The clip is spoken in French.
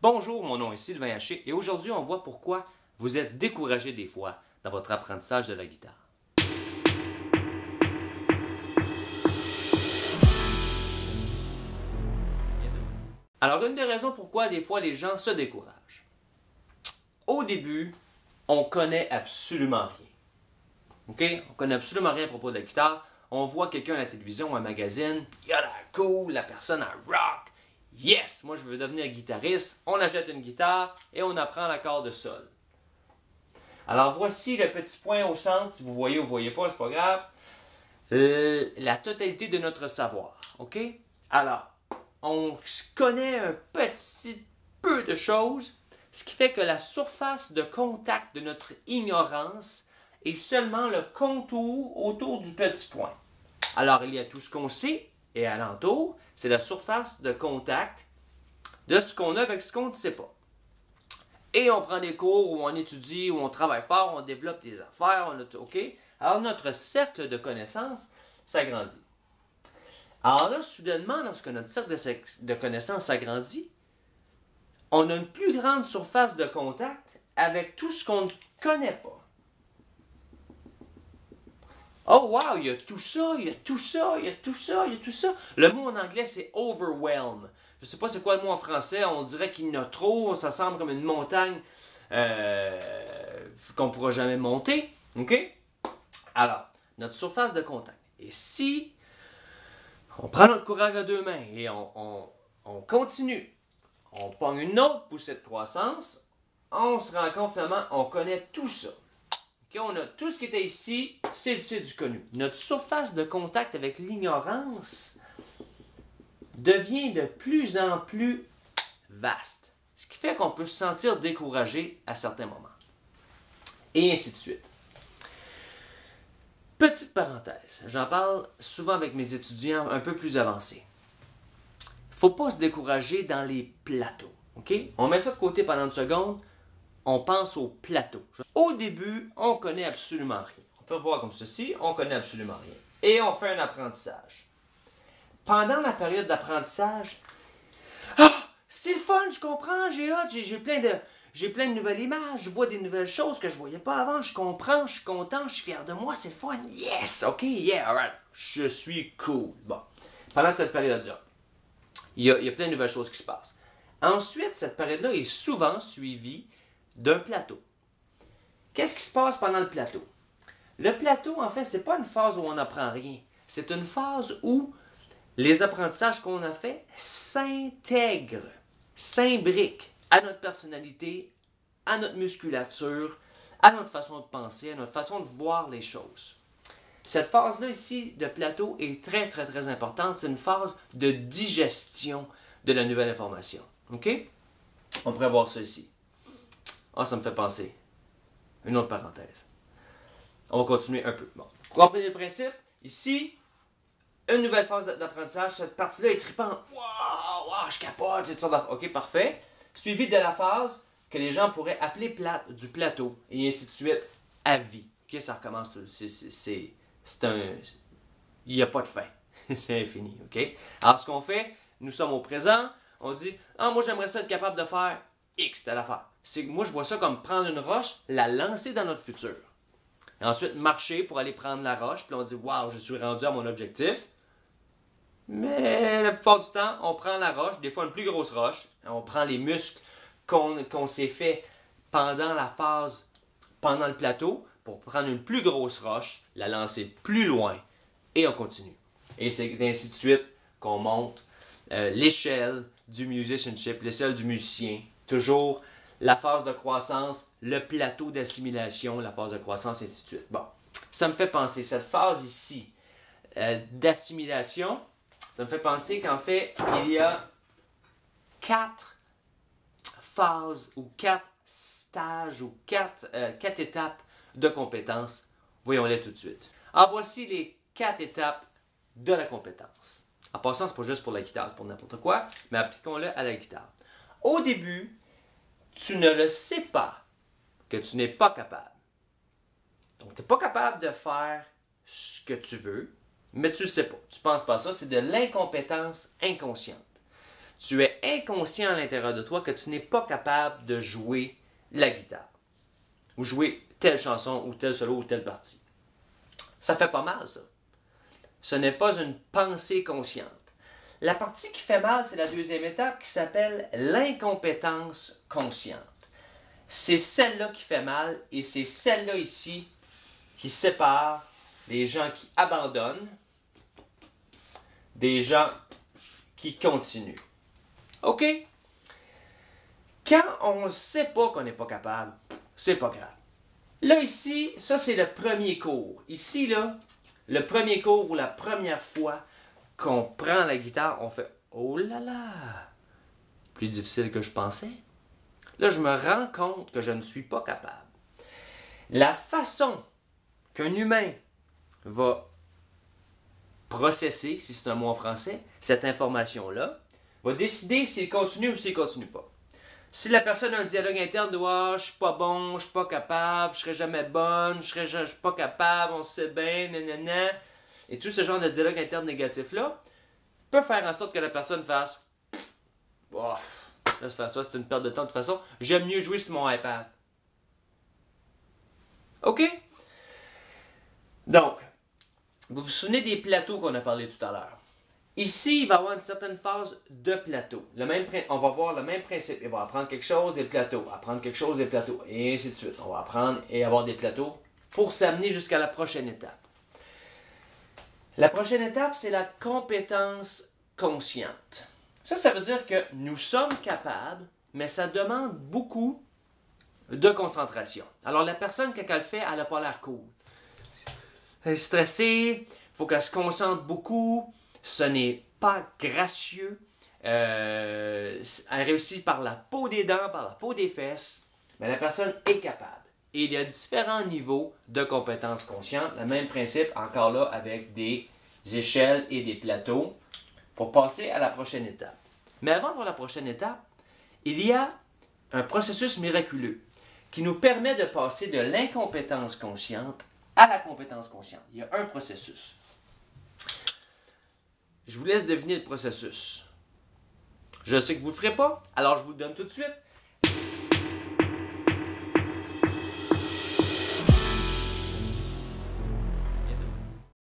Bonjour, mon nom est Sylvain Haché et aujourd'hui on voit pourquoi vous êtes découragé des fois dans votre apprentissage de la guitare. Alors une des raisons pourquoi des fois les gens se découragent. Au début, on connaît absolument rien. OK? On connaît absolument rien à propos de la guitare. On voit quelqu'un à la télévision ou à un magazine, il a l'air cool, la personne a rock. Yes! Moi, je veux devenir guitariste. On achète une guitare et on apprend l'accord de sol. Alors, voici le petit point au centre. Si vous voyez ou vous ne voyez pas, c'est pas grave. La totalité de notre savoir. OK? Alors, on connaît un petit peu de choses, ce qui fait que la surface de contact de notre ignorance est seulement le contour autour du petit point. Alors, il y a tout ce qu'on sait et alentour, c'est la surface de contact de ce qu'on a avec ce qu'on ne sait pas. Et on prend des cours où on étudie, où on travaille fort, on développe des affaires, OK? Alors, notre cercle de connaissances s'agrandit. Alors là, soudainement, lorsque notre cercle de connaissances s'agrandit, on a une plus grande surface de contact avec tout ce qu'on ne connaît pas. Oh wow, il y a tout ça, il y a tout ça, il y a tout ça, il y a tout ça. Le mot en anglais, c'est overwhelm. Je ne sais pas c'est quoi le mot en français, on dirait qu'il y en a trop, ça semble comme une montagne qu'on ne pourra jamais monter. OK? Alors, notre surface de contact. Et si on prend notre courage à deux mains et on continue, on pogne une autre poussée de croissance, on se rend compte finalement, on connaît tout ça. Okay, on a tout ce qui était ici, c'est du connu. Notre surface de contact avec l'ignorance devient de plus en plus vaste. Ce qui fait qu'on peut se sentir découragé à certains moments. Et ainsi de suite. Petite parenthèse, j'en parle souvent avec mes étudiants un peu plus avancés. Il ne faut pas se décourager dans les plateaux. Okay? On met ça de côté pendant une seconde. On pense au plateau. Au début, on connaît absolument rien. On peut voir comme ceci, on connaît absolument rien. Et on fait un apprentissage. Pendant la période d'apprentissage, c'est le fun, je comprends, j'ai plein de nouvelles images, je vois des nouvelles choses que je ne voyais pas avant, je comprends, je suis content, je suis fier de moi, c'est le fun, yes, ok, yeah, alright, je suis cool. Bon, pendant cette période-là, il y a plein de nouvelles choses qui se passent. Ensuite, cette période-là est souvent suivie d'un plateau. Qu'est-ce qui se passe pendant le plateau? Le plateau, en fait, c'est pas une phase où on n'apprend rien. C'est une phase où les apprentissages qu'on a faits s'intègrent, s'imbriquent à notre personnalité, à notre musculature, à notre façon de penser, à notre façon de voir les choses. Cette phase-là ici de plateau est très, très, très importante. C'est une phase de digestion de la nouvelle information. OK? On pourrait voir ça ici. Ah, ça me fait penser. Une autre parenthèse. On va continuer un peu. Bon. Vous comprenez le principe? Ici, une nouvelle phase d'apprentissage. Cette partie-là est trippante. Wow, je capote. Cette sorte d'affaires. OK, parfait. Suivi de la phase que les gens pourraient appeler du plateau. Et ainsi de suite, à vie. OK, ça recommence. C'est un... Il n'y a pas de fin. C'est infini. OK? Alors, ce qu'on fait, nous sommes au présent. On dit, moi, j'aimerais ça être capable de faire X, telle affaire. Moi, je vois ça comme prendre une roche, la lancer dans notre futur. Et ensuite, marcher pour aller prendre la roche. Puis on dit, waouh, je suis rendu à mon objectif. Mais la plupart du temps, on prend la roche, des fois une plus grosse roche. On prend les muscles qu'on s'est fait pendant la phase, pendant le plateau, pour prendre une plus grosse roche, la lancer plus loin. Et on continue. Et c'est ainsi de suite qu'on monte l'échelle du musicianship, l'échelle du musicien. Toujours la phase de croissance, le plateau d'assimilation, la phase de croissance, et ainsi de suite. Bon, ça me fait penser, cette phase ici d'assimilation, ça me fait penser qu'en fait, il y a 4 phases ou 4 stages ou 4 étapes de compétences. Voyons-les tout de suite. Alors, voici les 4 étapes de la compétence. En passant, c'est pas juste pour la guitare, c'est pour n'importe quoi, mais appliquons-le à la guitare. Au début, tu ne le sais pas que tu n'es pas capable. Donc, tu n'es pas capable de faire ce que tu veux, mais tu ne le sais pas. Tu ne penses pas à ça, c'est de l'incompétence inconsciente. tu es inconscient à l'intérieur de toi que tu n'es pas capable de jouer la guitare. Ou jouer telle chanson, ou tel solo, ou telle partie. Ça fait pas mal, ça. Ce n'est pas une pensée consciente. La partie qui fait mal, c'est la deuxième étape qui s'appelle l'incompétence consciente. C'est celle-là qui fait mal et c'est celle-là ici qui sépare les gens qui abandonnent des gens qui continuent. OK? Quand on ne sait pas qu'on n'est pas capable, c'est pas grave. Là, ici, ça c'est le premier cours. Ici, là, le premier cours ou la première fois qu'on prend la guitare, on fait « Oh là là! » Plus difficile que je pensais. Là, je me rends compte que je ne suis pas capable. La façon qu'un humain va processer, si c'est un mot en français, cette information-là, va décider s'il continue ou s'il ne continue pas. Si la personne a un dialogue interne de « je suis pas bon, je suis pas capable, je serai jamais bonne, je suis pas capable, on sait bien, nanana », et tout ce genre de dialogue interne négatif-là, peut faire en sorte que la personne fasse « oh, laisse faire ça, c'est une perte de temps de toute façon, j'aime mieux jouer sur mon iPad. » OK? Donc, vous vous souvenez des plateaux qu'on a parlé tout à l'heure. Ici, il va y avoir une certaine phase de plateau. On va voir le même principe. Il va apprendre quelque chose, des plateaux. Apprendre quelque chose, des plateaux. Et ainsi de suite. On va apprendre et avoir des plateaux pour s'amener jusqu'à la prochaine étape. La prochaine étape, c'est la compétence consciente. Ça veut dire que nous sommes capables, mais ça demande beaucoup de concentration. Alors, la personne, quand elle le fait, elle n'a pas l'air cool. Elle est stressée, il faut qu'elle se concentre beaucoup. Ce n'est pas gracieux. Elle réussit par la peau des dents, par la peau des fesses. Mais la personne est capable. Et il y a différents niveaux de compétences conscientes. Le même principe, encore là, avec des échelles et des plateaux pour passer à la prochaine étape. Mais avant de voir la prochaine étape, il y a un processus miraculeux qui nous permet de passer de l'incompétence consciente à la compétence consciente. Il y a un processus. Je vous laisse deviner le processus. Je sais que vous ne le ferez pas, alors je vous le donne tout de suite.